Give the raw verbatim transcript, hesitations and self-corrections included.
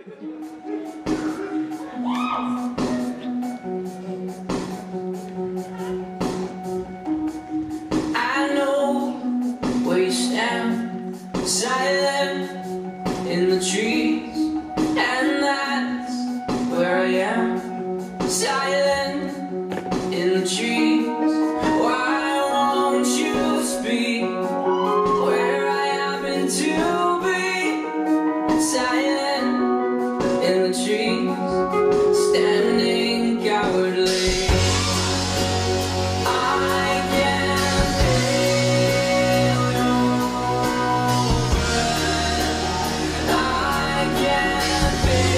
I know where you stand, silent in the trees, and that's where I am, silent in the trees. Why won't you speak where I happen to be? Silent in the trees, standing cowardly. I can't feel